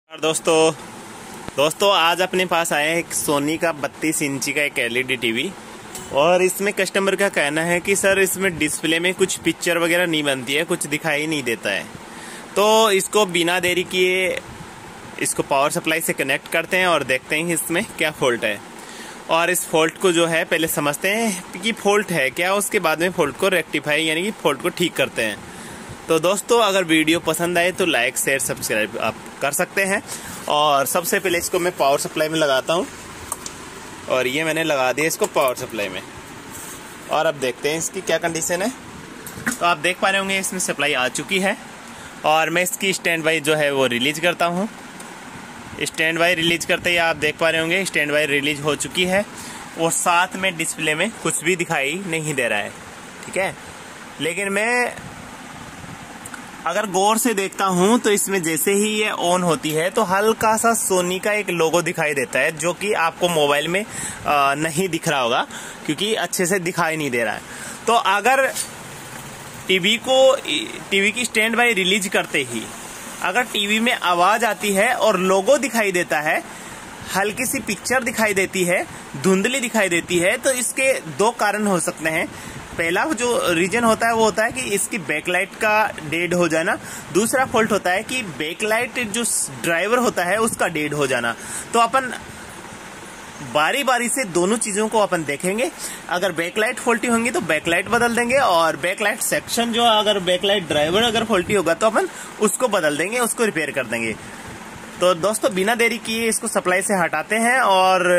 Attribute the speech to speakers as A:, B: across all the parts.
A: और दोस्तों आज अपने पास आया है एक सोनी का 32 इंची का एक एलईडी टीवी। और इसमें कस्टमर का कहना है कि सर इसमें डिस्प्ले में कुछ पिक्चर वगैरह नहीं बनती है, कुछ दिखाई नहीं देता है। तो इसको बिना देरी किए इसको पावर सप्लाई से कनेक्ट करते हैं और देखते हैं इसमें क्या फॉल्ट है। और इस फॉल्ट को जो है पहले समझते हैं कि फॉल्ट है क्या, उसके बाद में फॉल्ट को रेक्टिफाई यानी कि फॉल्ट को ठीक करते हैं। तो दोस्तों अगर वीडियो पसंद आए तो लाइक शेयर सब्सक्राइब आप कर सकते हैं। और सबसे पहले इसको मैं पावर सप्लाई में लगाता हूँ और ये मैंने लगा दिया इसको पावर सप्लाई में। और अब देखते हैं इसकी क्या कंडीशन है। तो आप देख पा रहे होंगे इसमें सप्लाई आ चुकी है और मैं इसकी स्टैंड बाई जो है वो रिलीज करता हूँ। स्टैंड बाई रिलीज करते ही आप देख पा रहे होंगे स्टैंड बाई रिलीज हो चुकी है और साथ में डिस्प्ले में कुछ भी दिखाई नहीं दे रहा है, ठीक है। लेकिन मैं अगर गौर से देखता हूं तो इसमें जैसे ही ये ऑन होती है तो हल्का सा सोनी का एक लोगो दिखाई देता है, जो कि आपको मोबाइल में नहीं दिख रहा होगा क्योंकि अच्छे से दिखाई नहीं दे रहा है। तो अगर टीवी की स्टैंड बाई रिलीज करते ही अगर टीवी में आवाज आती है और लोगो दिखाई देता है, हल्की सी पिक्चर दिखाई देती है, धुंधली दिखाई देती है, तो इसके दो कारण हो सकते हैं। पहला जो रीजन होता है वो होता है कि इसकी बैकलाइट का डेड हो जाना। दूसरा फॉल्ट होता है कि बैकलाइट जो ड्राइवर होता है उसका डेड हो जाना। तो अपन बारी बारी से दोनों चीजों को अपन देखेंगे। अगर बैकलाइट फॉल्टी होंगी तो बैकलाइट बदल देंगे और बैकलाइट सेक्शन जो अगर बैकलाइट ड्राइवर अगर फॉल्टी होगा तो अपन उसको बदल देंगे, उसको रिपेयर कर देंगे। तो दोस्तों बिना देरी किए इसको सप्लाई से हटाते हैं और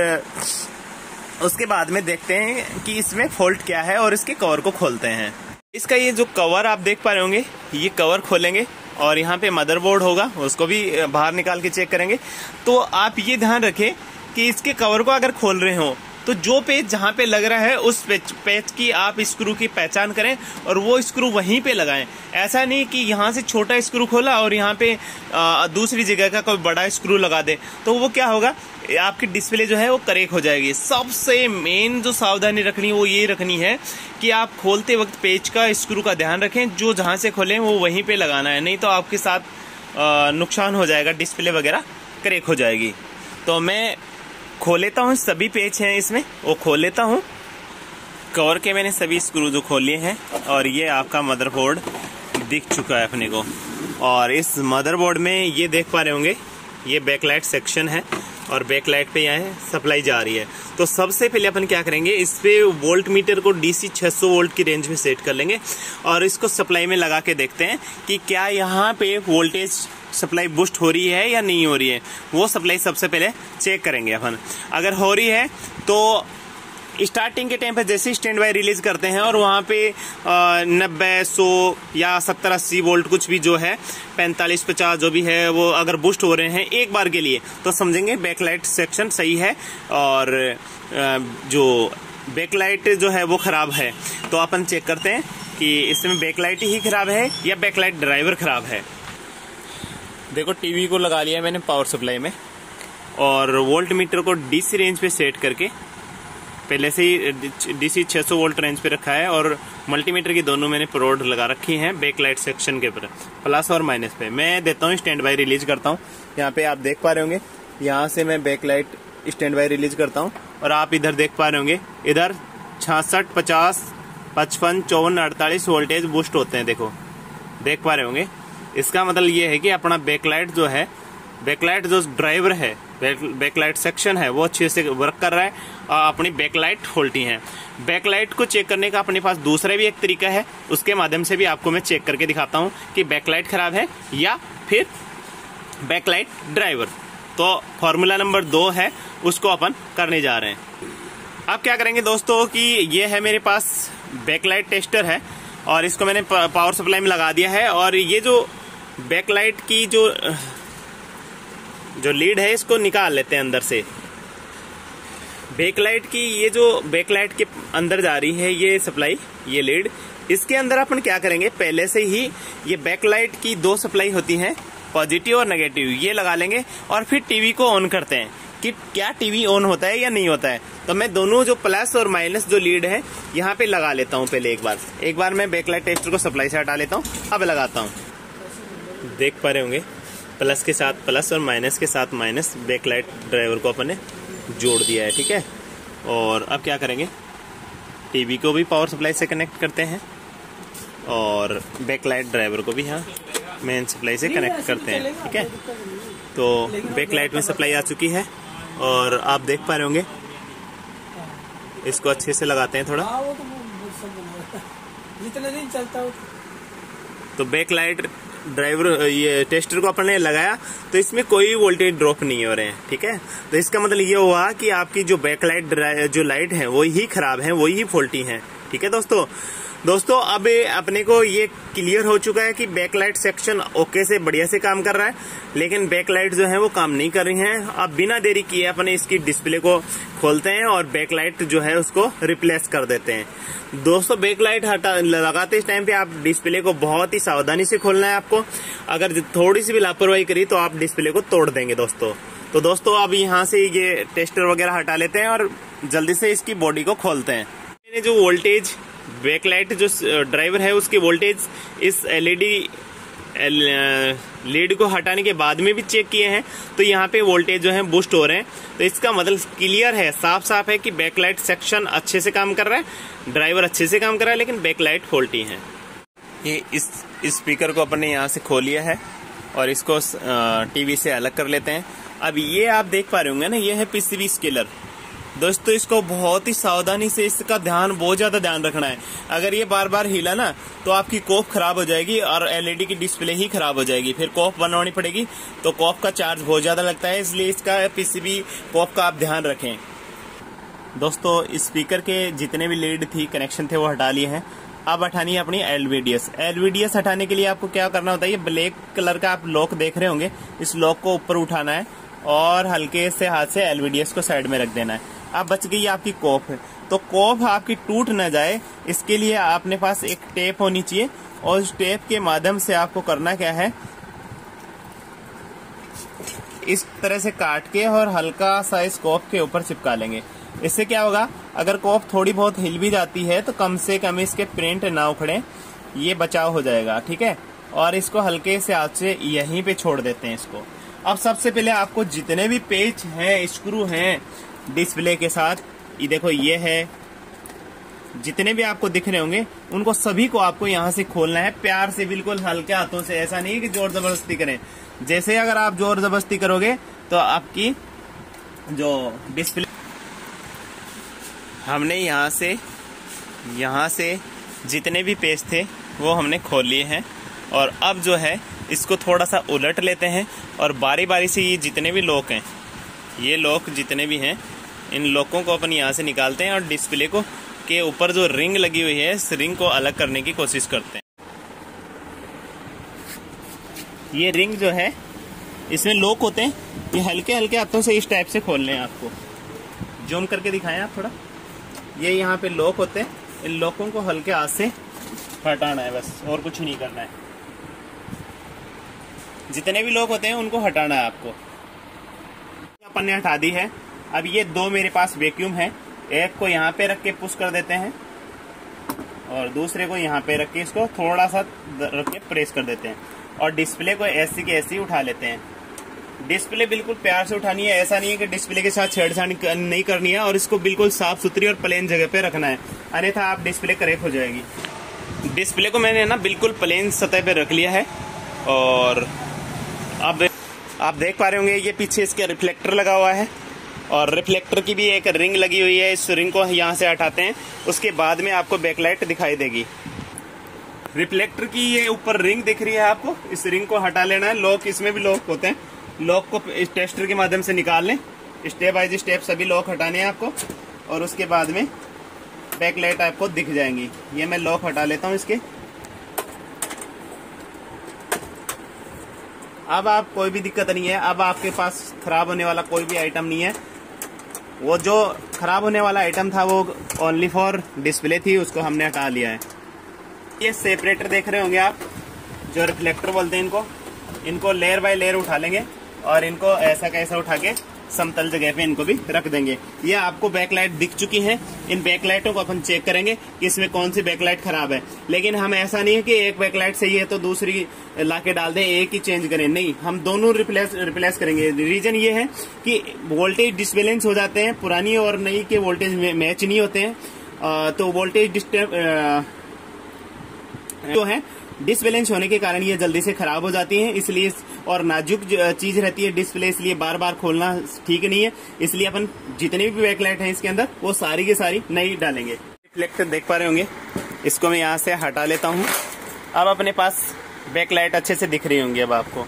A: उसके बाद में देखते हैं कि इसमें फॉल्ट क्या है और इसके कवर को खोलते हैं। इसका ये जो कवर आप देख पा रहे होंगे, ये कवर खोलेंगे और यहाँ पे मदरबोर्ड होगा, उसको भी बाहर निकाल के चेक करेंगे। तो आप ये ध्यान रखें कि इसके कवर को अगर खोल रहे हो तो जो पेच जहाँ पे लग रहा है उस पेच की आप स्क्रू की पहचान करें और वो स्क्रू वहीं पे लगाएं। ऐसा नहीं कि यहाँ से छोटा स्क्रू खोला और यहाँ पे दूसरी जगह का कोई बड़ा स्क्रू लगा दे, तो वो क्या होगा, आपकी डिस्प्ले जो है वो करेक्ट हो जाएगी। सबसे मेन जो सावधानी रखनी है वो ये रखनी है कि आप खोलते वक्त पेच का स्क्रू का ध्यान रखें, जो जहाँ से खोलें वो वहीं पे लगाना है, नहीं तो आपके साथ नुकसान हो जाएगा, डिस्प्ले वगैरह करेक्ट हो जाएगी। तो मैं खोल लेता हूँ, सभी पेच हैं इसमें वो खोल लेता हूँ। कवर के मैंने सभी स्क्रू जो खोल लिए हैं और ये आपका मदरबोर्ड दिख चुका है अपने को। और इस मदरबोर्ड में ये देख पा रहे होंगे ये बैकलाइट सेक्शन है और बैकलाइट पे यहाँ सप्लाई जा रही है। तो सबसे पहले अपन क्या करेंगे, इस पे वोल्ट मीटर को डीसी 600 वोल्ट की रेंज में सेट कर लेंगे और इसको सप्लाई में लगा के देखते हैं कि क्या यहाँ पे वोल्टेज सप्लाई बूस्ट हो रही है या नहीं हो रही है। वो सप्लाई सबसे पहले चेक करेंगे अपन। अगर हो रही है तो स्टार्टिंग के टाइम पे जैसे स्टैंड बाई रिलीज करते हैं और वहाँ पे 90, 100 या 70, 80 वोल्ट कुछ भी जो है 45, 50 जो भी है वो अगर बूस्ट हो रहे हैं एक बार के लिए, तो समझेंगे बैकलाइट सेक्शन सही है और जो बैकलाइट जो है वो खराब है। तो अपन चेक करते हैं कि इसमें बैकलाइट ही खराब है या बैकलाइट ड्राइवर खराब है। देखो टीवी को लगा लिया मैंने पावर सप्लाई में और वोल्ट मीटर को डीसी रेंज पे सेट करके पहले से ही डीसी 600 वोल्ट रेंज पे रखा है और मल्टीमीटर की दोनों मैंने प्रोड लगा रखी हैं बैकलाइट सेक्शन के ऊपर, प्लस और माइनस पे। मैं देता हूँ स्टैंड बाई रिलीज करता हूँ। यहाँ पे आप देख पा रहे होंगे यहाँ से मैं बैकलाइट स्टैंड बाई रिलीज करता हूँ और आप इधर देख पा रहे होंगे इधर 66, 50, 55, 54, 48 वोल्टेज बूस्ट होते हैं। देखो देख पा रहे होंगे। इसका मतलब ये है कि अपना बैकलाइट जो है, बैकलाइट जो ड्राइवर है, बैकलाइट सेक्शन है वो अच्छे से वर्क कर रहा है और अपनी बैकलाइट फॉल्टी है। बैकलाइट को चेक करने का अपने पास दूसरा भी एक तरीका है, उसके माध्यम से भी आपको मैं चेक करके दिखाता हूँ कि बैकलाइट खराब है या फिर बैकलाइट ड्राइवर। तो फॉर्मूला नंबर 2 है, उसको अपन करने जा रहे हैं। अब क्या करेंगे दोस्तों कि ये है मेरे पास बैकलाइट टेस्टर है और इसको मैंने पावर सप्लाई में लगा दिया है और ये जो बैकलाइट की जो लीड है इसको निकाल लेते हैं अंदर से। बैकलाइट की ये जो बैकलाइट के अंदर जा रही है ये सप्लाई, ये लीड, इसके अंदर अपन क्या करेंगे, पहले से ही ये बैकलाइट की 2 सप्लाई होती हैं, पॉजिटिव और नेगेटिव, ये लगा लेंगे और फिर टीवी को ऑन करते हैं कि क्या टीवी ऑन होता है या नहीं होता है। तो मैं दोनों जो प्लस और माइनस जो लीड है यहाँ पे लगा लेता हूँ पहले एक बार मैं बैकलाइट टेस्टर को सप्लाई से हटा लेता हूँ, अब लगाता हूँ। देख पा रहे होंगे प्लस के साथ प्लस और माइनस के साथ माइनस बैकलाइट ड्राइवर को अपने जोड़ दिया है, ठीक है। और अब क्या करेंगे, टीवी को भी पावर सप्लाई से कनेक्ट करते हैं और बैकलाइट ड्राइवर को भी यहाँ मेन सप्लाई से कनेक्ट करते हैं, ठीक है। तो बैकलाइट में सप्लाई आ चुकी है और आप देख पा रहे होंगे, इसको अच्छे से लगाते हैं थोड़ा।
B: जितने दिन चलता हो
A: तो बैकलाइट ड्राइवर ये टेस्टर को अपन ने लगाया तो इसमें कोई वोल्टेज ड्रॉप नहीं हो रहे हैं, ठीक है। तो इसका मतलब ये हुआ कि आपकी जो बैकलाइट जो लाइट है वो ही खराब है, वही फॉल्टी है, ठीक है दोस्तों अब अपने को ये क्लियर हो चुका है कि बैकलाइट सेक्शन ओके से बढ़िया से काम कर रहा है, लेकिन बैकलाइट जो है वो काम नहीं कर रही हैं। अब बिना देरी किए अपने इसकी डिस्प्ले को खोलते हैं और बैकलाइट जो है उसको रिप्लेस कर देते हैं। दोस्तों बैकलाइट लगाते इस टाइम पे आप डिस्प्ले को बहुत ही सावधानी से खोलना है आपको। अगर थोड़ी सी भी लापरवाही करी तो आप डिस्प्ले को तोड़ देंगे दोस्तों। तो दोस्तों अब यहाँ से ये टेस्टर वगैरह हटा लेते हैं और जल्दी से इसकी बॉडी को खोलते हैं। मैंने जो वोल्टेज बैकलाइट जो ड्राइवर है उसके वोल्टेज इस एलईडी लीड को हटाने के बाद में भी चेक किए हैं, तो यहाँ पे वोल्टेज जो है बूस्ट हो रहे हैं। तो इसका मतलब क्लियर है, साफ साफ है कि बैकलाइट सेक्शन अच्छे से काम कर रहा है, ड्राइवर अच्छे से काम कर रहा है, लेकिन बैकलाइट फॉल्टी है। ये इस स्पीकर को अपन ने यहाँ से खोल लिया है और इसको टीवी से अलग कर लेते हैं। अब ये आप देख पा रहे होंगे ना, ये है पीसीबी स्केलर। दोस्तों इसको बहुत ही सावधानी से, इसका बहुत ज्यादा ध्यान रखना है। अगर ये बार बार हिला ना तो आपकी कॉप खराब हो जाएगी और एलईडी की डिस्प्ले ही खराब हो जाएगी, फिर कॉप बनवानी पड़ेगी। तो कॉप का चार्ज बहुत ज्यादा लगता है, इसलिए इसका पीसीबी कॉप का आप ध्यान रखें। दोस्तों स्पीकर के जितने भी लीड थी कनेक्शन थे वो हटा लिए हैं। अब हटानी है अपनी एलवीडीएस हटाने के लिए आपको क्या करना होता है, ये ब्लैक कलर का आप लॉक देख रहे होंगे, इस लॉक को ऊपर उठाना है और हल्के से हाथ से एलवीडीएस को साइड में रख देना है। अब बच गई आपकी कॉप। तो कॉप आपकी टूट न जाए इसके लिए आपने पास एक टेप होनी चाहिए और उस टेप के माध्यम से आपको करना क्या है, इस तरह से काट के और हल्का सा इस कॉप के ऊपर चिपका लेंगे। इससे क्या होगा, अगर कॉप थोड़ी बहुत हिल भी जाती है तो कम से कम इसके प्रिंट ना उखड़े, ये बचाव हो जाएगा, ठीक है। और इसको हल्के से हाथ से यहीं पे छोड़ देते हैं इसको। अब सबसे पहले आपको जितने भी पेच हैं, स्क्रू हैं डिस्प्ले के साथ, ये देखो ये है, जितने भी आपको दिख रहे होंगे उनको सभी को आपको यहाँ से खोलना है, प्यार से, बिल्कुल हल्के हाथों से। ऐसा नहीं है कि जोर जबरदस्ती करें। जैसे अगर आप जोर जबरदस्ती करोगे तो आपकी जो डिस्प्ले, हमने यहाँ से जितने भी पेज थे वो हमने खोल लिए हैं। और अब जो है इसको थोड़ा सा उलट लेते हैं और बारी बारी से ये जितने भी लॉक हैं, ये लॉक जितने भी हैं, इन लॉकों को अपन यहाँ से निकालते हैं और डिस्प्ले को के ऊपर जो रिंग लगी हुई है इस रिंग को अलग करने की कोशिश करते हैं। ये रिंग जो है इसमें लॉक होते हैं, ये हल्के हल्के हाथों से इस टाइप से खोलने हैं। आपको जूम करके दिखाएं आप थोड़ा, ये यहाँ पे लॉक होते हैं, इन लॉकों को हल्के हाथ से हटाना है बस, और कुछ नहीं करना है। जितने भी लॉक होते हैं उनको हटाना है आपको। अपन ने हटा दी है। अब ये दो मेरे पास वैक्यूम है, एक को यहाँ पे रख के पुश कर देते हैं और दूसरे को यहाँ पे रख के इसको थोड़ा सा रख के प्रेस कर देते हैं और डिस्प्ले को ऐसी की ऐसी उठा लेते हैं। डिस्प्ले बिल्कुल प्यार से उठानी है, ऐसा नहीं है कि डिस्प्ले के साथ छेड़छाड़ नहीं करनी है, और इसको बिल्कुल साफ सुथरी और प्लेन जगह पे रखना है, अन्यथा आप डिस्प्ले क्रैक हो जाएगी। डिस्प्ले को मैंने ना बिल्कुल प्लेन सतह पे रख लिया है और अब आप देख पा रहे होंगे ये पीछे इसके रिफ्लेक्टर लगा हुआ है और रिफ्लेक्टर की भी एक रिंग लगी हुई है। इस रिंग को यहाँ से हटाते हैं, उसके बाद में आपको बैकलाइट दिखाई देगी। रिफ्लेक्टर की ये ऊपर रिंग दिख रही है आपको, इस रिंग को हटा लेना है। लॉक, इसमें भी लॉक होते हैं, लॉक को इस टेस्टर के माध्यम से निकाल लें। स्टेप बाय स्टेप सभी लॉक हटाने हैं आपको और उसके बाद में बैकलाइट आपको दिख जाएंगी। ये मैं लॉक हटा लेता हूँ इसके। अब आप कोई भी दिक्कत नहीं है, अब आपके पास खराब होने वाला कोई भी आइटम नहीं है। वो जो खराब होने वाला आइटम था वो ओनली फॉर डिस्प्ले थी, उसको हमने हटा लिया है। ये सेपरेटर देख रहे होंगे आप, जो रिफ्लेक्टर बोलते हैं इनको लेयर बाय लेयर उठा लेंगे और इनको ऐसा कैसा उठा के समतल जगह पे इनको भी रख देंगे। ये आपको बैकलाइट दिख चुकी है। इन बैकलाइटों को अपन चेक करेंगे कि इसमें कौन सी बैकलाइट खराब है। लेकिन हम ऐसा नहीं है कि एक बैकलाइट सही है तो दूसरी लाके डाल दें, एक ही चेंज करें, नहीं, हम दोनों रिप्लेस करेंगे। रीजन ये है कि वोल्टेज डिसबैलेंस हो जाते हैं, पुरानी और नई के वोल्टेज मैच नहीं होते हैं। तो वोल्टेज जो है डिसबैलेंस होने के कारण ये जल्दी से खराब हो जाती हैं, इसलिए, और नाजुक चीज रहती है डिस्प्ले, इसलिए बार बार खोलना ठीक नहीं है। इसलिए अपन जितनी भी बैकलाइट है इसके अंदर वो सारी की सारी नई डालेंगे। रिफ्लेक्टर देख पा रहे होंगे, इसको मैं यहाँ से हटा लेता हूँ। अब अपने पास बैकलाइट अच्छे से दिख रही होंगी। अब आपको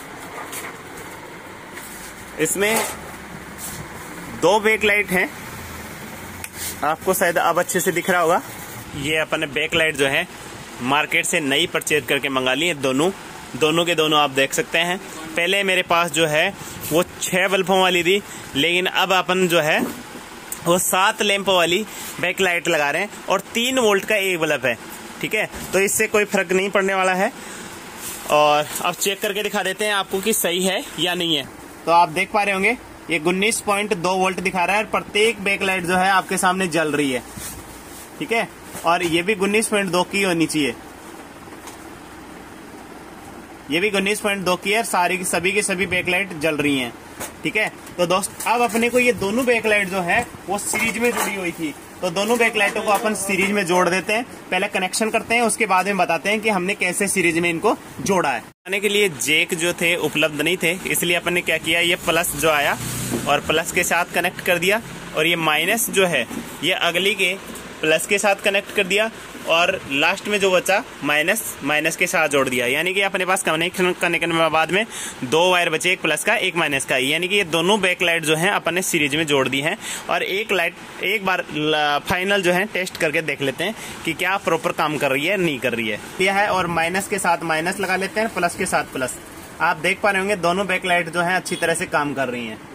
A: इसमें 2 बैकलाइट हैं, आपको शायद अब अच्छे से दिख रहा होगा। ये अपन बैकलाइट जो है मार्केट से नई परचेज करके मंगा ली है। दोनों के दोनों आप देख सकते हैं। पहले मेरे पास जो है वो 6 बल्बों वाली थी, लेकिन अब अपन जो है वो 7 लैंप वाली बैकलाइट लगा रहे हैं और 3 वोल्ट का एक बल्ब है। ठीक है, तो इससे कोई फर्क नहीं पड़ने वाला है। और अब चेक करके दिखा देते हैं आपको कि सही है या नहीं है। तो आप देख पा रहे होंगे ये 19.2 वोल्ट दिखा रहा है और प्रत्येक बैकलाइट जो है आपके सामने जल रही है। ठीक है, और ये भी 19.2 की होनी चाहिए, ये भी 19.2 की है। सारी सभी की सभी बैकलाइट जल रही हैं। ठीक है, तो दोस्त अब अपने को ये दोनों बैकलाइट जो है वो सीरीज में जुड़ी हुई थी, तो दोनों बैकलाइटों को अपन सीरीज में जोड़ देते हैं। पहले कनेक्शन करते हैं, उसके बाद में बताते हैं कि हमने कैसे सीरीज में इनको जोड़ा है। आने के लिए जैक जो थे उपलब्ध नहीं थे, इसलिए अपन ने क्या किया, ये प्लस जो आया और प्लस के साथ कनेक्ट कर दिया, और ये माइनस जो है ये अगली के प्लस के साथ कनेक्ट कर दिया, और लास्ट में जो बचा माइनस के साथ जोड़ दिया। यानी कि अपने पास कनेक्शन करने के बाद में 2 वायर बचे, एक प्लस का एक माइनस का। यानी कि ये दोनों बैकलाइट जो हैं अपन ने सीरीज में जोड़ दी हैं। और एक बार फाइनल जो है टेस्ट करके देख लेते हैं कि क्या प्रॉपर काम कर रही है नहीं कर रही है। यह है, और माइनस के साथ माइनस लगा लेते हैं, प्लस के साथ प्लस। आप देख पा रहे होंगे दोनों बैकलाइट जो है अच्छी तरह से काम कर रही है।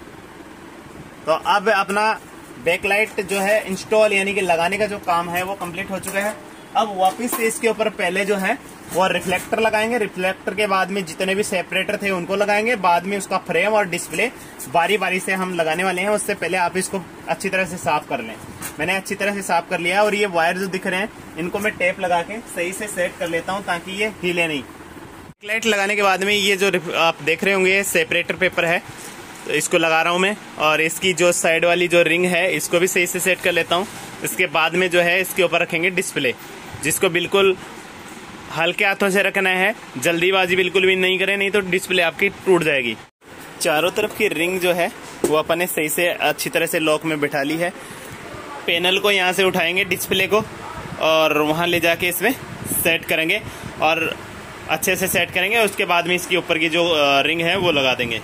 A: तो अब अपना बैकलाइट जो है इंस्टॉल यानी कि लगाने का जो काम है वो कंप्लीट हो चुका है। अब वापस से इसके ऊपर पहले जो है वो रिफ्लेक्टर लगाएंगे। रिफ्लेक्टर के बाद में जितने भी सेपरेटर थे उनको लगाएंगे। बाद में उसका फ्रेम और डिस्प्ले बारी बारी से हम लगाने वाले हैं। उससे पहले आप इसको अच्छी तरह से साफ कर लें। मैंने अच्छी तरह से साफ कर लिया है, और ये वायर जो दिख रहे हैं इनको मैं टेप लगा के सही से सेट कर लेता हूँ ताकि ये हिले नहीं। बैकलाइट लगाने के बाद में ये जो आप देख रहे होंगे सेपरेटर पेपर है, तो इसको लगा रहा हूँ मैं, और इसकी जो साइड वाली जो रिंग है इसको भी सही से सेट कर लेता हूँ। इसके बाद में जो है इसके ऊपर रखेंगे डिस्प्ले, जिसको बिल्कुल हल्के हाथों से रखना है, जल्दीबाजी बिल्कुल भी नहीं करें, नहीं तो डिस्प्ले आपकी टूट जाएगी। चारों तरफ की रिंग जो है वो अपन ने सही से अच्छी तरह से लॉक में बिठा ली है। पैनल को यहाँ से उठाएंगे डिस्प्ले को, और वहाँ ले जाके इसमें सेट करेंगे, और अच्छे से सेट करेंगे। उसके बाद में इसके ऊपर की जो रिंग है वो लगा देंगे।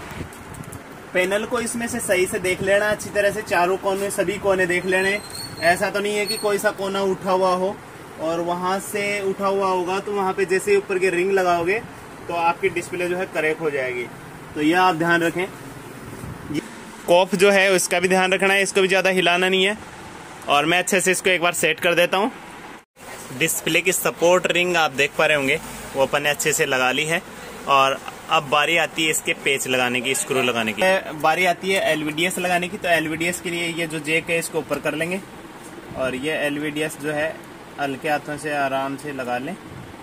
A: पैनल को इसमें से सही से देख लेना अच्छी तरह से, चारों कोने सभी कोने देख लेने। ऐसा तो नहीं है कि कोई सा कोना उठा हुआ हो, और वहां से उठा हुआ होगा तो वहां पे जैसे ऊपर की रिंग लगाओगे तो आपकी डिस्प्ले जो है करेक्ट हो जाएगी। तो यह आप ध्यान रखें। कॉफ जो है उसका भी ध्यान रखना है, इसको भी ज्यादा हिलाना नहीं है। और मैं अच्छे से इसको एक बार सेट कर देता हूँ। डिस्प्ले की सपोर्ट रिंग आप देख पा रहे होंगे वो अपन ने अच्छे से लगा ली है। और अब बारी आती है इसके पेच लगाने की, स्क्रू लगाने की। बारी आती है एलवीडीएस लगाने की। तो एलवीडीएस के लिए ये जो जैक है इसको ऊपर कर लेंगे, और ये एलवीडीएस जो है हल्के हाथों से आराम से लगा लें।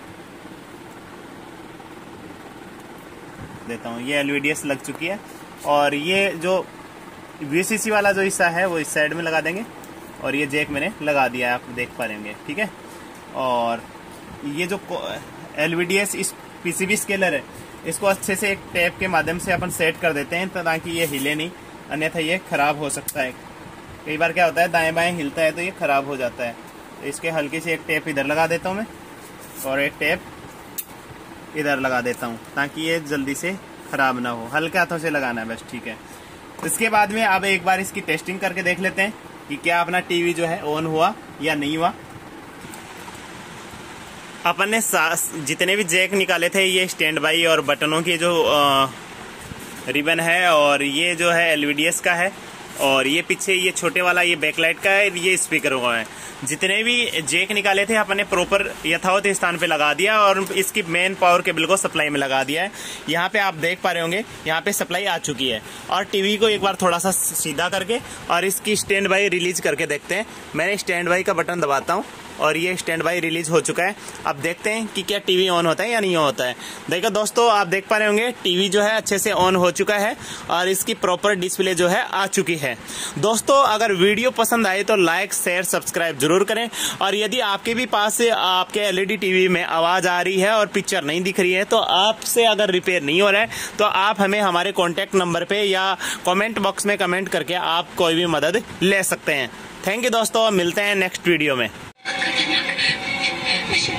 A: देता हूँ, ये एलवीडीएस लग चुकी है। और ये जो वीसीसी वाला जो हिस्सा है वो इस साइड में लगा देंगे, और ये जैक मैंने लगा दिया है, आप देख पा रहे होंगे। ठीक है, और ये जो एलवीडीएस इस पीसीबी स्केलर है इसको अच्छे से एक टेप के माध्यम से अपन सेट कर देते हैं ताकि ये हिले नहीं, अन्यथा ये खराब हो सकता है। कई बार क्या होता है दाएं बाएं हिलता है तो ये खराब हो जाता है। तो इसके हल्की से एक टेप इधर लगा देता हूँ मैं, और एक टेप इधर लगा देता हूँ ताकि ये जल्दी से खराब ना हो। हल्के हाथों से लगाना है बस। ठीक है, इसके बाद में अब एक बार इसकी टेस्टिंग करके देख लेते हैं कि क्या अपना टीवी जो है ऑन हुआ या नहीं हुआ। अपन ने जितने भी जैक निकाले थे, ये स्टैंड बाई और बटनों की जो रिबन है, और ये जो है एलवीडीएस का है, और ये पीछे ये छोटे वाला ये बैकलाइट का है, ये स्पीकर का है। जितने भी जैक निकाले थे अपने प्रॉपर यथावत स्थान पे लगा दिया और इसकी मेन पावर केबल को सप्लाई में लगा दिया है। यहाँ पे आप देख पा रहे होंगे, यहाँ पे सप्लाई आ चुकी है। और टीवी को एक बार थोड़ा सा सीधा करके और इसकी स्टैंड बाई रिलीज करके देखते हैं। मैंने स्टैंड बाई का बटन दबाता हूँ और ये स्टैंड बाई रिलीज हो चुका है। अब देखते हैं कि क्या टीवी ऑन होता है या नहीं होता है। देखो दोस्तों, आप देख पा रहे होंगे टीवी जो है अच्छे से ऑन हो चुका है और इसकी प्रॉपर डिस्प्ले जो है आ चुकी है। दोस्तों, अगर वीडियो पसंद आए तो लाइक शेयर सब्सक्राइब जरूर करें। और यदि आपके भी पास आपके एलईडी टीवी में आवाज आ रही है और पिक्चर नहीं दिख रही है, तो आपसे अगर रिपेयर नहीं हो रहा है तो आप हमें हमारे कॉन्टैक्ट नंबर पे या कॉमेंट बॉक्स में कमेंट करके आप कोई भी मदद ले सकते हैं। थैंक यू दोस्तों, मिलते हैं नेक्स्ट वीडियो में।